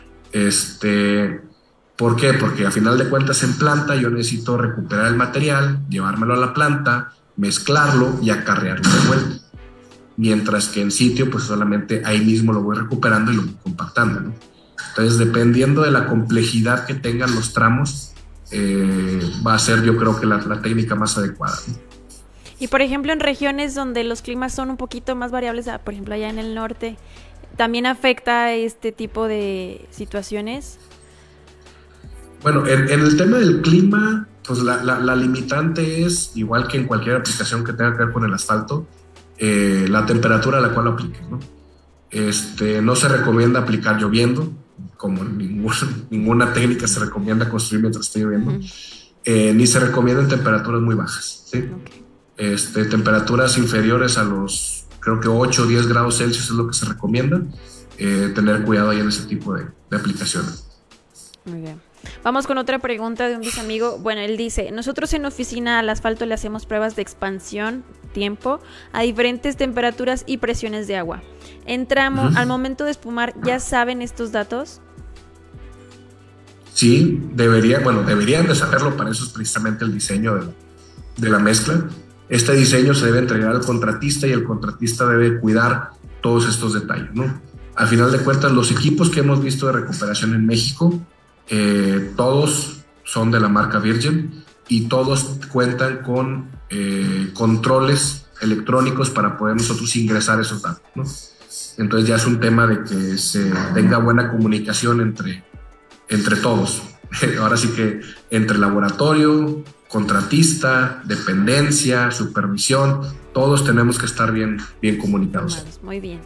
Este, ¿por qué? Porque a final de cuentas en planta yo necesito recuperar el material, llevármelo a la planta, mezclarlo y acarrearlo de vuelta. Mientras que en sitio, pues solamente ahí mismo lo voy recuperando y lo voy compactando, ¿no? Entonces, dependiendo de la complejidad que tengan los tramos, eh, va a ser, yo creo que la, la técnica más adecuada, ¿no? Y por ejemplo, en regiones donde los climas son un poquito más variables, por ejemplo, allá en el norte, ¿también afecta este tipo de situaciones? Bueno, en, en el tema del clima, pues la, la, la limitante es, igual que en cualquier aplicación que tenga que ver con el asfalto, eh, la temperatura a la cual lo apliques, ¿no? Este, no se recomienda aplicar lloviendo, como ningún, ninguna técnica se recomienda construir mientras esté lloviendo, uh-huh. eh, ni se recomienda en temperaturas muy bajas, ¿sí? Okay. Este, temperaturas inferiores a los, creo que ocho o diez grados Celsius es lo que se recomienda, eh, tener cuidado ahí en ese tipo de, de aplicaciones. Muy bien. Vamos con otra pregunta de un bisamigo. Bueno, él dice, nosotros en oficina al asfalto le hacemos pruebas de expansión, tiempo, a diferentes temperaturas y presiones de agua. En tramo, uh-huh. al momento de espumar, ¿ya saben estos datos? Sí, debería, bueno, deberían de saberlo, para eso es precisamente el diseño de la, de la mezcla. Este diseño se debe entregar al contratista y el contratista debe cuidar todos estos detalles, ¿no? Al final de cuentas, los equipos que hemos visto de recuperación en México, eh, todos son de la marca Virgin y todos cuentan con eh, controles electrónicos para poder nosotros ingresar esos datos, ¿no? Entonces ya es un tema de que se tenga buena comunicación entre, entre todos. Ahora sí que entre laboratorio, contratista, dependencia, supervisión, todos tenemos que estar bien, bien comunicados. Muy bien.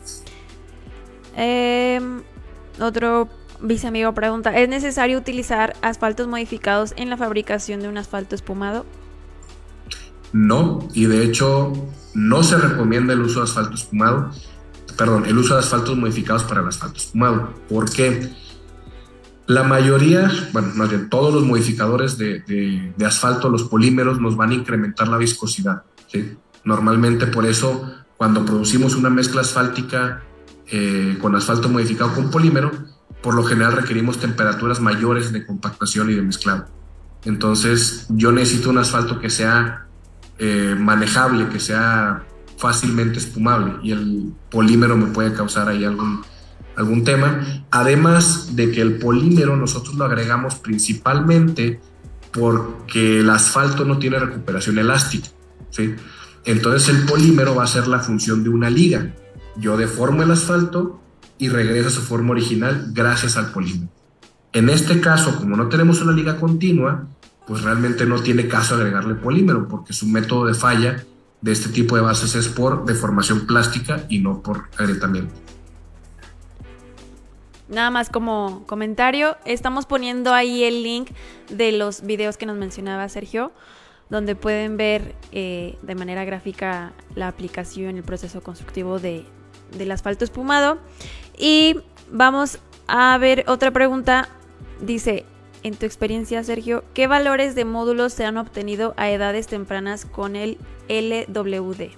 Eh, otro viceamigo pregunta, ¿es necesario utilizar asfaltos modificados en la fabricación de un asfalto espumado? No, y de hecho no se recomienda el uso de asfalto espumado, perdón, el uso de asfaltos modificados para el asfalto espumado. ¿Por qué? La mayoría, bueno, más bien todos los modificadores de, de, de asfalto, los polímeros, nos van a incrementar la viscosidad, ¿sí? Normalmente por eso, cuando producimos una mezcla asfáltica eh, con asfalto modificado con polímero, por lo general requerimos temperaturas mayores de compactación y de mezclado. Entonces, yo necesito un asfalto que sea eh, manejable, que sea fácilmente espumable, y el polímero me puede causar ahí algún... algún tema, además de que el polímero nosotros lo agregamos principalmente porque el asfalto no tiene recuperación elástica, ¿sí? Entonces el polímero va a ser la función de una liga. Yo deformo el asfalto y regresa a su forma original gracias al polímero. En este caso, como no tenemos una liga continua, pues realmente no tiene caso agregarle polímero, porque su método de falla de este tipo de bases es por deformación plástica y no por agrietamiento. Nada más como comentario, estamos poniendo ahí el link de los videos que nos mencionaba Sergio, donde pueden ver eh, de manera gráfica la aplicación, el proceso constructivo de, del asfalto espumado. Y vamos a ver otra pregunta. Dice, en tu experiencia, Sergio, ¿qué valores de módulos se han obtenido a edades tempranas con el L W D?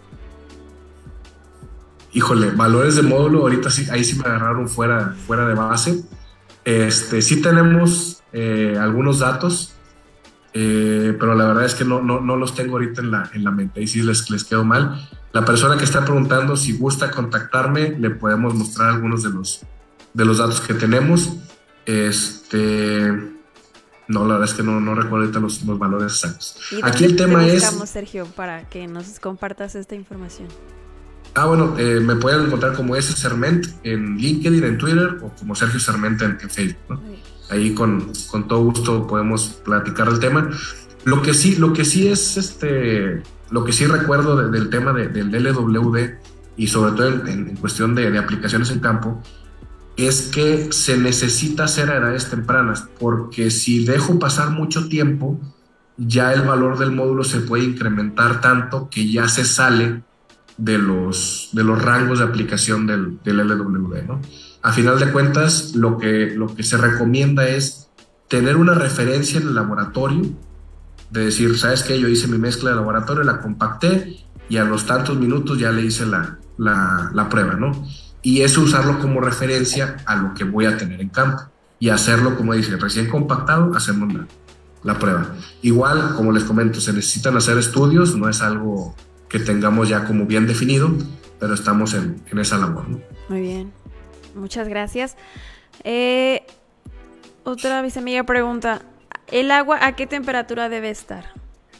Híjole, valores de módulo, ahorita sí, ahí sí me agarraron fuera, fuera de base. Este, sí tenemos eh, algunos datos. eh, pero la verdad es que no, no, no los tengo ahorita en la, en la mente, y sí les, les quedo mal. La persona que está preguntando, si gusta contactarme, le podemos mostrar algunos de los, de los datos que tenemos. Este, no, la verdad es que no, no recuerdo ahorita los, los valores exactos. Aquí el tema es... Sergio, para que nos compartas esta información. Ah, bueno, eh, me pueden encontrar como S. Sarment en LinkedIn, en Twitter, o como Sergio Sarment en, en Facebook, ¿no? Ahí con, con todo gusto podemos platicar el tema. Lo que sí, lo que sí es, este, lo que sí recuerdo de, del tema de, del L W D, y sobre todo en, en cuestión de, de aplicaciones en campo, es que se necesita hacer a edades tempranas, porque si dejo pasar mucho tiempo, ya el valor del módulo se puede incrementar tanto que ya se sale de los, de los rangos de aplicación del, del L W D, ¿no? A final de cuentas, lo que, lo que se recomienda es tener una referencia en el laboratorio, de decir, ¿sabes qué? Yo hice mi mezcla de laboratorio, la compacté y a los tantos minutos ya le hice la, la, la prueba, ¿no? Y eso usarlo como referencia a lo que voy a tener en campo y hacerlo, como dice, recién compactado, hacemos la, la prueba. Igual, como les comento, se necesitan hacer estudios, no es algo que tengamos ya como bien definido, pero estamos en, en esa labor, ¿no? Muy bien, muchas gracias. Eh, otra viceamiga pregunta, ¿el agua a qué temperatura debe estar?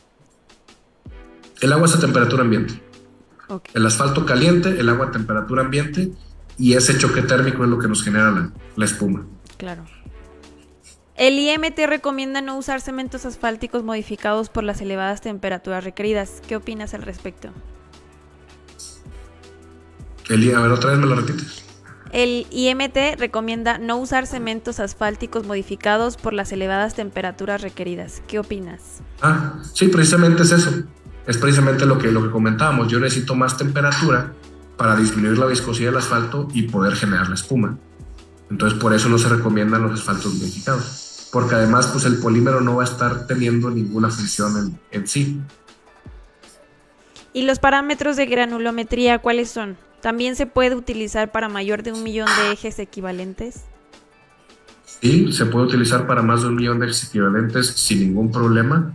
El agua es a temperatura ambiente. Okay. El asfalto caliente, el agua a temperatura ambiente, y ese choque térmico es lo que nos genera la, la espuma. Claro. El I M T recomienda no usar cementos asfálticos modificados por las elevadas temperaturas requeridas. ¿Qué opinas al respecto? El, a ver, otra vez me lo repites. El I M T recomienda no usar cementos asfálticos modificados por las elevadas temperaturas requeridas. ¿Qué opinas? Ah, sí, precisamente es eso. Es precisamente lo que, lo que comentábamos. Yo necesito más temperatura para disminuir la viscosidad del asfalto y poder generar la espuma. Entonces, por eso no se recomiendan los asfaltos modificados. Porque además, pues el polímero no va a estar teniendo ninguna función en, en sí. ¿Y los parámetros de granulometría cuáles son? ¿También se puede utilizar para mayor de un millón de ejes equivalentes? Sí, se puede utilizar para más de un millón de ejes equivalentes sin ningún problema.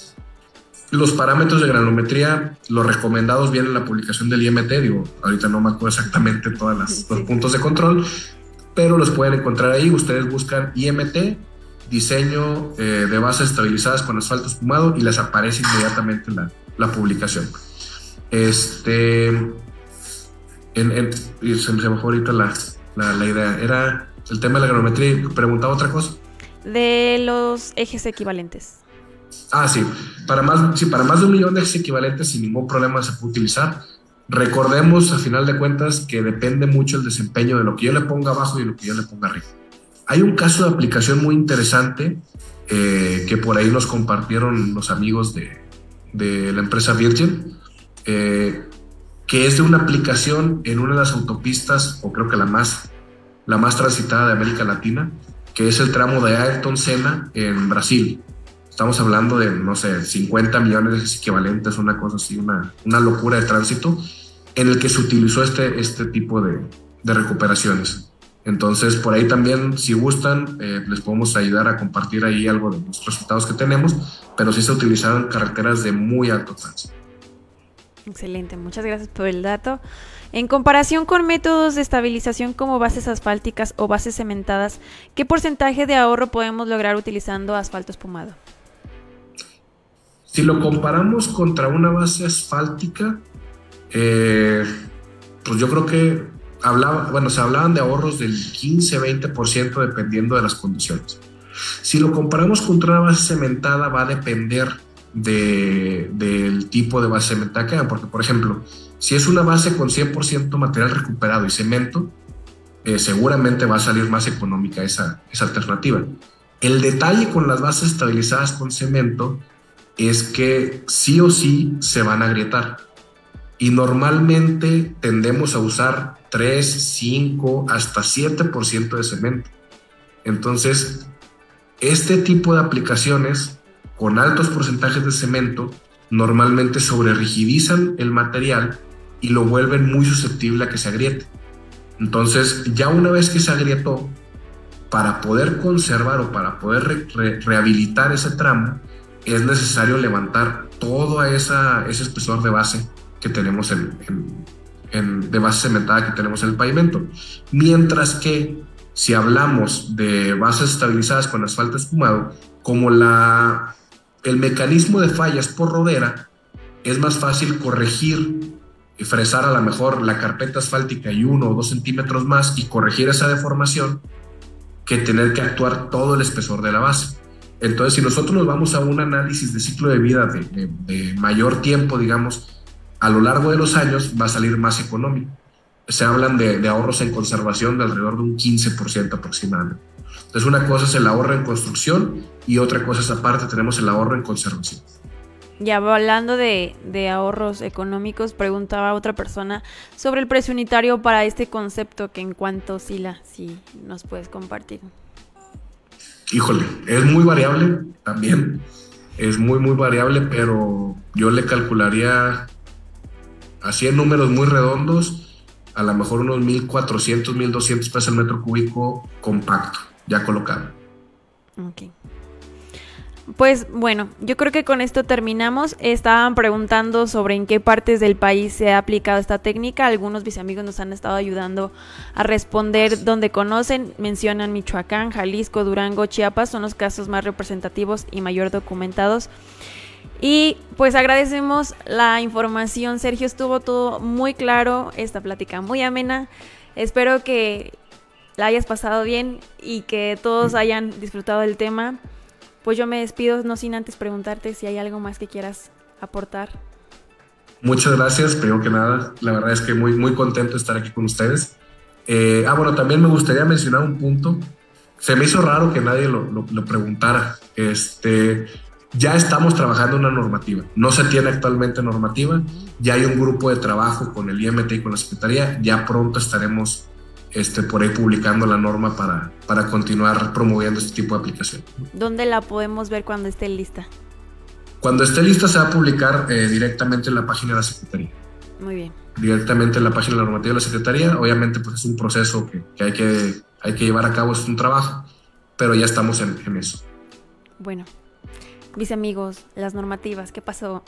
Los parámetros de granulometría, los recomendados vienen en la publicación del I M T, digo, ahorita no me acuerdo exactamente todos sí. los puntos de control, pero los pueden encontrar ahí. Ustedes buscan I M T, diseño eh, de bases estabilizadas con asfalto espumado, y les aparece inmediatamente la, la publicación. Este, en, en, se me bajó ahorita la, la, la idea, era el tema de la granulometría. ¿Preguntaba otra cosa? De los ejes equivalentes. Ah, sí. Para más, sí, para más de un millón de ejes equivalentes sin ningún problema se puede utilizar. Recordemos, a final de cuentas, que depende mucho el desempeño de lo que yo le ponga abajo y lo que yo le ponga arriba. Hay un caso de aplicación muy interesante eh, que por ahí nos compartieron los amigos de, de la empresa Virgin, eh, que es de una aplicación en una de las autopistas, o creo que la más, la más transitada de América Latina, que es el tramo de Ayrton Senna en Brasil. Estamos hablando de, no sé, cincuenta millones de equivalentes, una cosa así, una, una locura de tránsito, en el que se utilizó este, este tipo de, de recuperaciones. Entonces, por ahí también, si gustan, eh, les podemos ayudar a compartir ahí algo de los resultados que tenemos, pero sí se utilizaron carreteras de muy alto tránsito. Excelente, muchas gracias por el dato. En comparación con métodos de estabilización como bases asfálticas o bases cementadas, ¿qué porcentaje de ahorro podemos lograr utilizando asfalto espumado? Si lo comparamos contra una base asfáltica, eh, pues yo creo que hablaba, bueno, se hablaban de ahorros del quince a veinte por ciento dependiendo de las condiciones. Si lo comparamos contra una base cementada, va a depender de, del tipo de base cementada que hagan, porque, por ejemplo, si es una base con cien por ciento material recuperado y cemento, eh, seguramente va a salir más económica esa, esa alternativa. El detalle con las bases estabilizadas con cemento es que sí o sí se van a agrietar, y normalmente tendemos a usar tres, cinco, hasta siete por ciento de cemento. Entonces, este tipo de aplicaciones con altos porcentajes de cemento normalmente sobrerrigidizan el material y lo vuelven muy susceptible a que se agriete. Entonces, ya una vez que se agrietó, para poder conservar o para poder re re rehabilitar ese tramo, es necesario levantar todo esa, ese espesor de base que tenemos en, en, en, de base cementada que tenemos en el pavimento. Mientras que si hablamos de bases estabilizadas con asfalto espumado, como la, el mecanismo de fallas por rodera, es más fácil corregir y fresar a lo mejor la carpeta asfáltica y uno o dos centímetros más y corregir esa deformación que tener que actuar todo el espesor de la base. Entonces, si nosotros nos vamos a un análisis de ciclo de vida de, de, de mayor tiempo, digamos, a lo largo de los años va a salir más económico. Se hablan de, de ahorros en conservación de alrededor de un quince por ciento aproximadamente. Entonces, una cosa es el ahorro en construcción y otra cosa es aparte, tenemos el ahorro en conservación. Ya hablando de, de ahorros económicos, preguntaba otra persona sobre el precio unitario para este concepto, que en cuanto oscila, si nos puedes compartir. Híjole, es muy variable también, es muy muy variable, pero yo le calcularía así en números muy redondos, a lo mejor unos mil cuatrocientos, mil doscientos pesos el metro cúbico compacto, ya colocado. Ok. Pues bueno, yo creo que con esto terminamos. Estaban preguntando sobre en qué partes del país se ha aplicado esta técnica. Algunos de mis amigos nos han estado ayudando a responder donde conocen. Mencionan Michoacán, Jalisco, Durango, Chiapas. Son los casos más representativos y mayor documentados. Y pues agradecemos la información. Sergio, estuvo todo muy claro. Esta plática muy amena. Espero que la hayas pasado bien y que todos hayan disfrutado del tema. Pues yo me despido, no sin antes preguntarte si hay algo más que quieras aportar. Muchas gracias, primero que nada, la verdad es que muy, muy contento de estar aquí con ustedes. Eh, ah, bueno, también me gustaría mencionar un punto. Se me hizo raro que nadie lo, lo, lo preguntara. Este, ya estamos trabajando en una normativa. No se tiene actualmente normativa. Ya hay un grupo de trabajo con el I M T y con la Secretaría. Ya pronto estaremos Este, por ahí publicando la norma para, para continuar promoviendo este tipo de aplicación. ¿Dónde la podemos ver cuando esté lista? Cuando esté lista se va a publicar eh, directamente en la página de la Secretaría. Muy bien. Directamente en la página de la normativa de la Secretaría. Obviamente pues es un proceso que, que, hay, que hay que llevar a cabo, es un trabajo, pero ya estamos en, en eso. Bueno, mis amigos, las normativas, ¿qué pasó?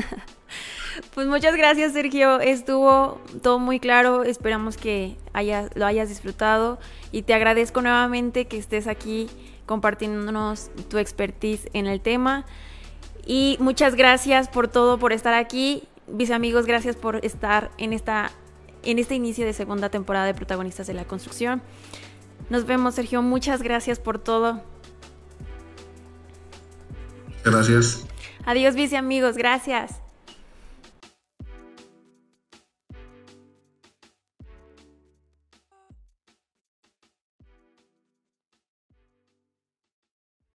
Pues muchas gracias, Sergio, estuvo todo muy claro, esperamos que haya, lo hayas disfrutado y te agradezco nuevamente que estés aquí compartiéndonos tu expertise en el tema y muchas gracias por todo, por estar aquí. Mis amigos, gracias por estar en, esta, en este inicio de segunda temporada de Protagonistas de la Construcción. Nos vemos, Sergio, muchas gracias por todo. Gracias. Adiós, mis amigos, gracias.